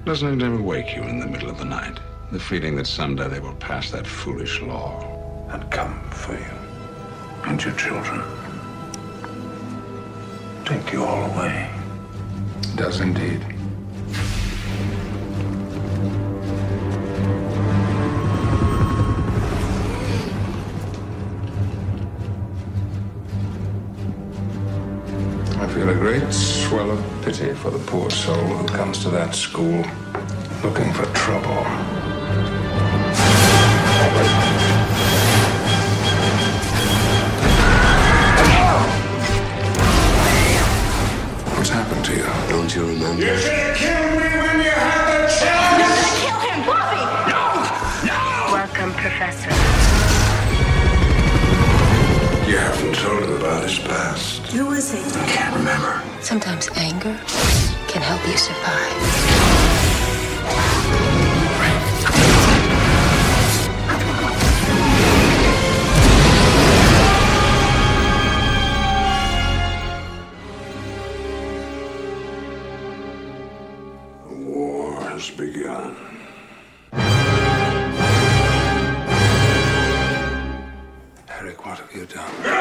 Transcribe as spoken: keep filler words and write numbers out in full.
Doesn't it ever wake you in the middle of the night? The feeling that someday they will pass that foolish law and come for you and your children. Take you all away. It does indeed. I feel a great swell of pity for the poor soul who comes to that school looking for trouble. What's happened to you? Don't you remember? You should have killed me when you had the chance! You're gonna kill him, Bobby! No! No! Welcome, Professor. You haven't told him about his past. Who was he? I can't remember. Sometimes anger can help you survive. The war has begun. Eric, what have you done?